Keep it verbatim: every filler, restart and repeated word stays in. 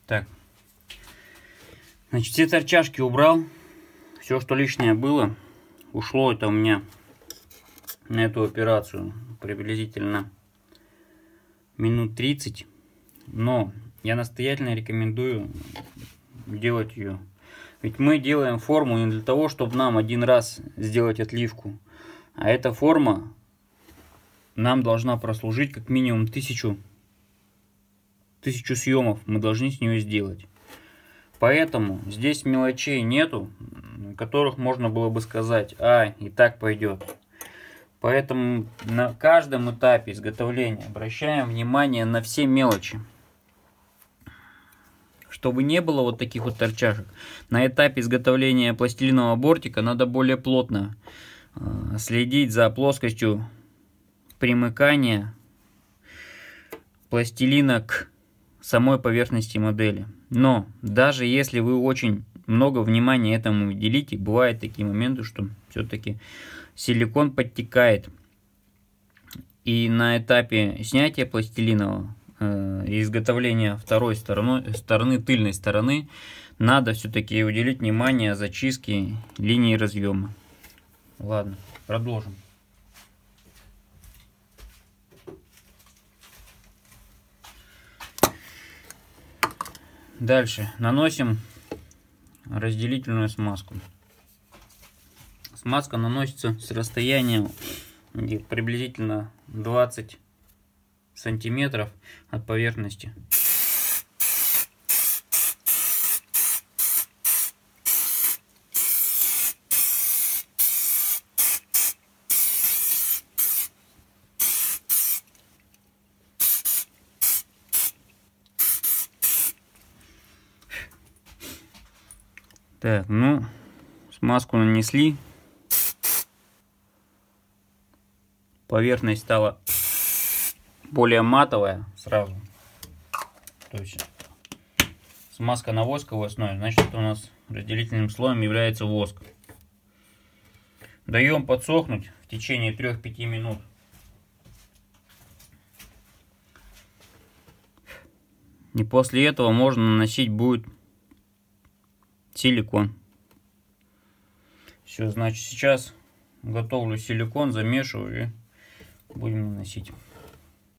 Так. Значит, все торчашки убрал. Все, что лишнее было, ушло это у меня на эту операцию приблизительно минут тридцать. Но я настоятельно рекомендую делать ее. Ведь мы делаем форму не для того, чтобы нам один раз сделать отливку. А эта форма нам должна прослужить как минимум тысячу, тысячу съемов. Мы должны с нее сделать. Поэтому здесь мелочей нету, которых можно было бы сказать: а, и так пойдет. Поэтому на каждом этапе изготовления обращаем внимание на все мелочи. Чтобы не было вот таких вот торчашек, на этапе изготовления пластилинового бортика надо более плотно э, следить за плоскостью примыкания пластилина к самой поверхности модели. Но даже если вы очень много внимания этому уделите, бывают такие моменты, что все-таки силикон подтекает. И на этапе снятия пластилинового э, и изготовления второй стороны, стороны, тыльной стороны, надо все-таки уделить внимание зачистке линии разъема. Ладно, продолжим. Дальше наносим разделительную смазку. Смазка наносится с расстояния приблизительно двадцать сантиметров от поверхности. Так, ну, смазку нанесли. Поверхность стала более матовая сразу. То есть смазка на восковой основе, значит, это у нас разделительным слоем является воск. Даем подсохнуть в течение трёх-пяти минут. И после этого можно наносить будет силикон. Все, значит, сейчас готовлю силикон, замешиваю и будем наносить.